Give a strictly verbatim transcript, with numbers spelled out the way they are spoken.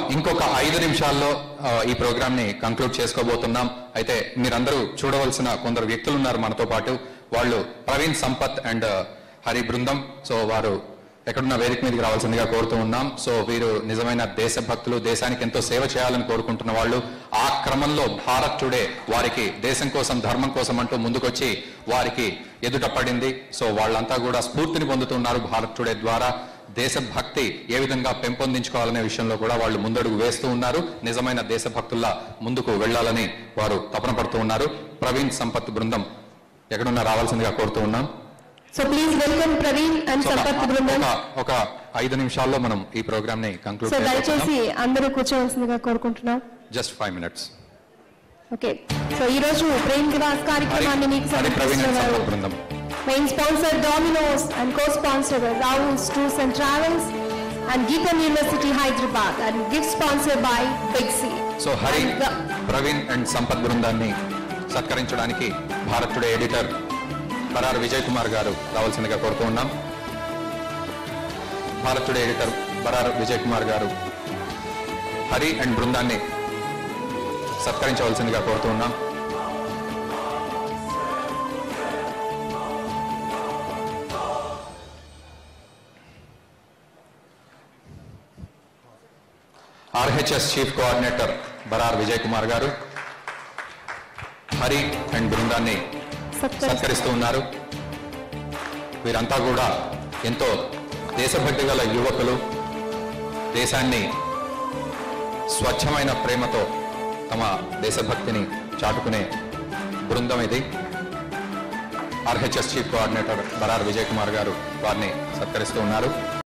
ఇంకొక ఐదు నిమిషాల్లో ఈ ప్రోగ్రామ్ ని కంక్లూడ్ చేసుకోబోతున్నాం. అయితే మీరందరూ చూడవలసిన కొందరు వ్యక్తులు ఉన్నారు మనతో పాటు. వాళ్ళు ప్రవీణ్ సంపత్ అండ్ హరి బృందం. సో వారు ఎక్కడున్న వేదిక మీదకి రావాల్సిందిగా కోరుతూ ఉన్నాం. సో వీరు నిజమైన దేశభక్తులు, దేశానికి ఎంతో సేవ చేయాలని కోరుకుంటున్న వాళ్ళు. ఆ క్రమంలో భారత్ టుడే వారికి దేశం కోసం, ధర్మం కోసం అంటూ ముందుకొచ్చి వారికి ఎదుట పడింది. సో వాళ్ళంతా కూడా స్ఫూర్తిని పొందుతున్నారు భారత్ టుడే ద్వారా. దేశభక్తి ఏ విధంగా పెంపొందించుకోవాలనే విషయంలో కూడా వాళ్ళు ముందడుగు వేస్తూ ఉన్నారు. నిజమైన దేశభక్తుల్లా ముందుకు వెళ్లాలని వారు తపన పడుతూ ఉన్నారు. ప్రవీణ్ సంపత్ బృందం ఎక్కడున్నా రావాల్సిందిగా కోరుతూ ఉన్నాం. So please welcome Praveen and Sampath బృందం. ఒక ఐదు నిమిషాల్లో మనం ఈ ప్రోగ్రామ్ ని కంక్లూడ్ చేస్తాం. సో దయచేసి అందరూ కూర్చోవలసిందిగా కోరుకుంటున్నాం. Just five minutes. Okay. So ఈ రోజు ప్రేమ్ దివాస్ కార్యక్రమాన్ని మీకు సమర్పిస్తున్నారు main sponsor Domino's and cosponsor Rao's tours and travels and GITAM university Hyderabad and gift sponsor by big C. So Hari, Praveen and Sampath బృందాన్ని సత్కరించడానికి భారత్ టుడే ఎడిటర్ బరార్ విజయ్ కుమార్ గారు రావాల్సిందిగా కోరుతూ ఉన్నాం. Bharat today editor Barar Vijay Kumar garu Hari and బృందాన్ని సత్కరించవలసిందిగా కోరుతూ ఉన్నాం. RHS chief coordinator Barar Vijay Kumar garu Hari and బృందాన్ని సత్కరిస్తూ ఉన్నారు. వీరంతా కూడా ఎంతో దేశభక్తి గల యువకులు. దేశాన్ని స్వచ్ఛమైన ప్రేమతో తమ దేశభక్తిని చాటుకునే బృందం ఇది. RHS chief coordinator Barar Vijay Kumar garu వారిని సత్కరిస్తూ ఉన్నారు.